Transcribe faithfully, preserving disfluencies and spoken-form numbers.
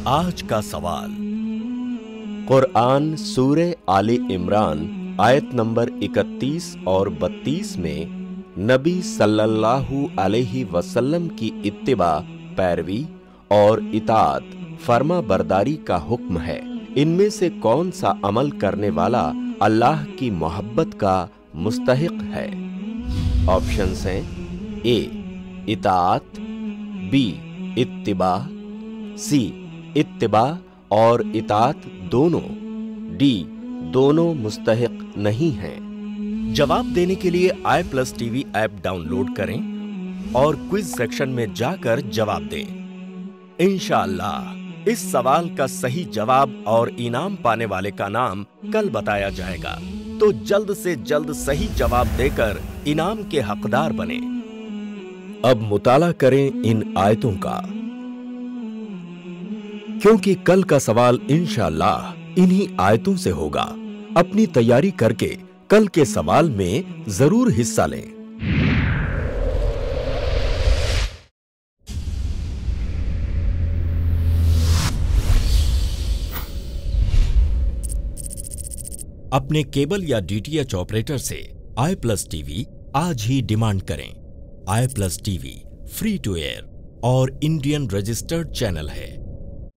आज का सवाल। कुरआन सूरे आले इमरान आयत नंबर इकतीस और बत्तीस में नबी सल्लल्लाहु अलैहि वसल्लम की इत्तिबा, पैरवी और इताअत, फर्मा बरदारी का हुक्म है। इनमें से कौन सा अमल करने वाला अल्लाह की मोहब्बत का मुस्तहिक है? ऑप्शंस हैं ए इताअत, बी इत्तिबा, सी इत्तिबा और इताअत दोनों, डी दोनों मुस्तहिक नहीं हैं। जवाब देने के लिए I plus TV app download करें और क्विज सेक्शन में जाकर जवाब दें। इंशाअल्लाह इस सवाल का सही जवाब और इनाम पाने वाले का नाम कल बताया जाएगा, तो जल्द से जल्द सही जवाब देकर इनाम के हकदार बने। अब मुताला करें इन आयतों का, क्योंकि कल का सवाल इंशाअल्लाह इन्हीं आयतों से होगा। अपनी तैयारी करके कल के सवाल में जरूर हिस्सा लें। अपने केबल या डीटीएच ऑपरेटर से आई प्लस टीवी आज ही डिमांड करें। I plus TV free to air और इंडियन रजिस्टर्ड चैनल है।